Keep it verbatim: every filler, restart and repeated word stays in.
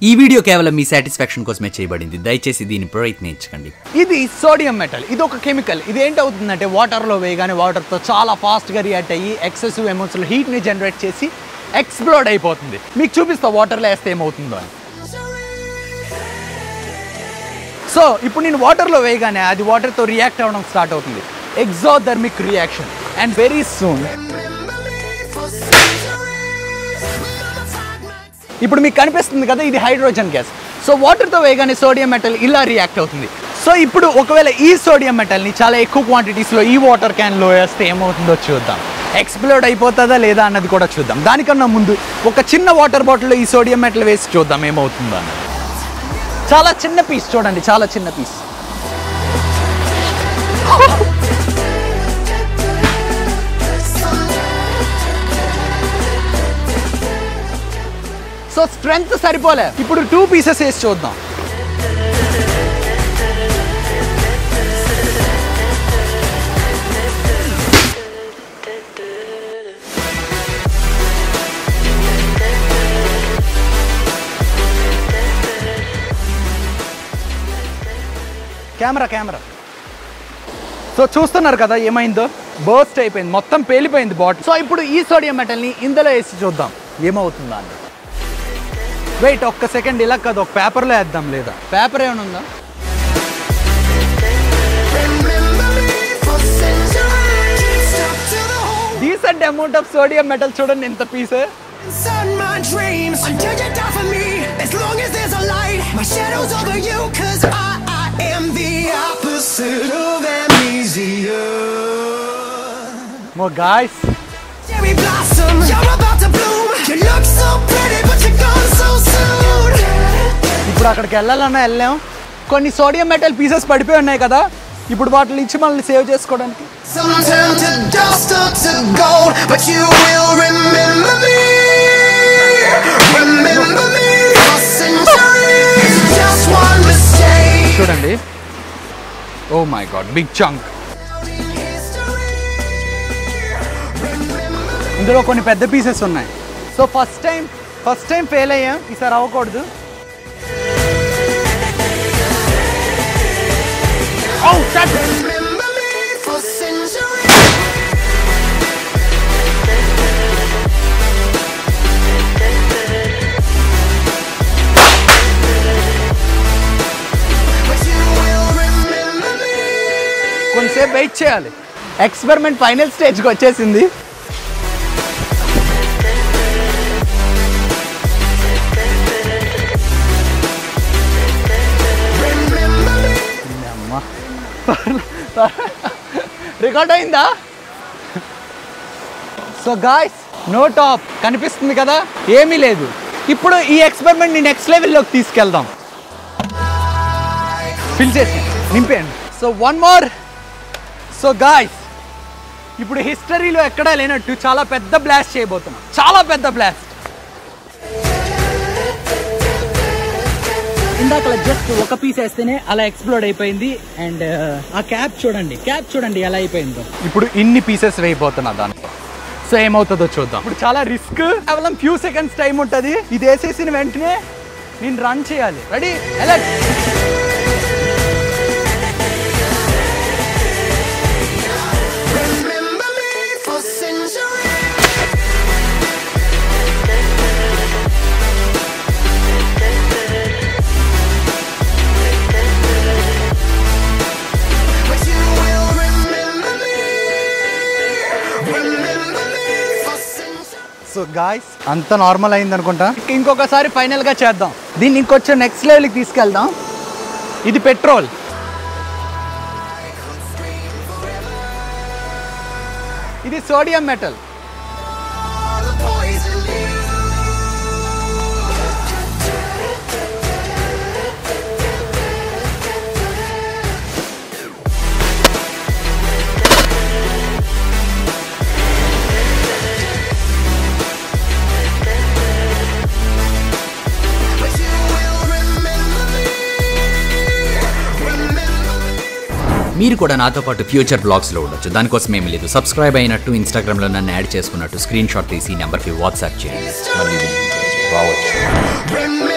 ఈ వీడియో కేవలం మీ సాటిస్ఫాక్షన్ కోసమే చేయబడింది, దయచేసి దీన్ని ప్రయత్నించకండి. ఇది సోడియం మెటల్, ఇది ఒక కెమికల్. ఇది ఏంటవుతుందంటే వాటర్లో వేయగానే వాటర్తో చాలా ఫాస్ట్గా రియాక్ట్ అయ్యి ఎక్సెసివ్ అమౌంట్స్లో హీట్ని జనరేట్ చేసి ఎక్స్ప్లోడ్ అయిపోతుంది. మీకు చూపిస్తా వాటర్లో వేస్తే ఏమవుతుందో అని. సో ఇప్పుడు నేను వాటర్లో వేయగానే అది వాటర్తో రియాక్ట్ అవ్వడం స్టార్ట్ అవుతుంది. Exothermic reaction. And very soon ఇప్పుడు మీకు కనిపిస్తుంది కదా, ఇది హైడ్రోజన్ గ్యాస్. సో వాటర్తో వేయగానే సోడియం మెటల్ ఇలా రియాక్ట్ అవుతుంది. సో ఇప్పుడు ఒకవేళ ఈ సోడియం మెటల్ని చాలా ఎక్కువ క్వాంటిటీస్లో ఈ వాటర్ క్యాన్లో వేస్తే ఏమవుతుందో చూద్దాం. ఎక్స్ప్లోడ్ అయిపోతుందా లేదా అన్నది కూడా చూద్దాం. దానికన్నా ముందు ఒక చిన్న వాటర్ బాటిల్లో ఈ సోడియం మెటల్ వేసి చూద్దాం ఏమవుతుందో అన్నది. చాలా చిన్న పీస్ చూడండి, చాలా చిన్న పీస్. సో స్ట్రెంగ్త్ సరిపోలే, ఇప్పుడు టూ పీసెస్ వేసి చూద్దాం. కెమెరా కెమెరా సో చూస్తున్నారు కదా ఏమైందో, బర్స్ట్ అయిపోయింది, మొత్తం పేలిపోయింది బాటిల్. సో ఇప్పుడు ఈ సోడియం మెటల్ని ఇందులో వేసి చూద్దాం ఏమవుతుందా అని. వెయిట్ ఒక్క సెకండ్, ఇలా కాదు, ఒక పేపర్లో వేద్దాం. లేదా పేపర్ ఏమైనా ఉందా? Decent amount of sodium metal చూడండి ఎంత piece. More guys. Cherry blossom, you're about to bloom. You look so pretty, but you're gone so soon. ఇప్పుడు అక్కడికి వెళ్ళాలన్నా వెళ్ళాం. కొన్ని సోడియం మెటల్ పీసెస్ పడిపోయి ఉన్నాయి కదా, ఇప్పుడు వాటిని ఇచ్చి మనల్ని సేవ్ చేసుకోవడానికి. Some turn to dust or to gold, but you will remember me. Remember me for centuries. Just one mistake. చూడండి, oh my god, big chunk. ఇందులో కొన్ని పెద్ద పీసెస్ ఉన్నాయి. So first time first time fail అయ్యాం, ఈసారి అవ్వకూడదు. కొంతసేపు wait చేయాలి. ఎక్స్పెరిమెంట్ ఫైనల్ స్టేజ్కి వచ్చేసింది. రికార్డ్ అయిందా? సో గాయ్స్, నో టాప్ కనిపిస్తుంది కదా, ఏమీ లేదు. ఇప్పుడు ఈ ఎక్స్పెరిమెంట్ ని నెక్స్ట్ లెవెల్లోకి తీసుకెళ్దాం. ఫిల్ చేసి నింపేయండి. So one more. So guys, ఇప్పుడు హిస్టరీలో ఎక్కడా లేనట్టు చాలా పెద్ద బ్లాస్ట్ చేయబోతున్నాం, చాలా పెద్ద బ్లాస్ట్. ఇందాక జస్ట్ ఒక పీస్ వేస్తేనే అలా ఎక్స్ప్లోడ్ అయిపోయింది. అండ్ ఆ క్యాప్ చూడండి, క్యాప్ చూడండి ఎలా అయిపోయిందో. ఇప్పుడు ఇన్ని పీసెస్ వేయబోతున్నా దాంట్లో. సో ఏమవుతుందో చూద్దాం. ఇప్పుడు చాలా రిస్క్, కేవలం ఫ్యూ సెకండ్స్ టైం ఉంటుంది. ఇది వేసేసిన వెంటనే నేను రన్ చేయాలి. Ready, alert. సో గాయ్స్, అంత నార్మల్ అయింది అనుకుంటా. ఇంకొకసారి ఫైనల్గా చేద్దాం దీన్ని, ఇంకొంచెం నెక్స్ట్ లెవెల్కి తీసుకెళ్దాం. ఇది పెట్రోల్, ఇది సోడియం మెటల్. మీరు కూడా నాతో పాటు ఫ్యూచర్ బ్లాగ్స్లో ఉండొచ్చు. దానికోసం ఏమీ లేదు, సబ్స్క్రైబ్ అయినట్టు ఇన్స్టాగ్రామ్లో నన్ను యాడ్ చేసుకున్నట్టు స్క్రీన్ షాట్ తీసి నెంబర్కి వాట్సాప్ చేయండి.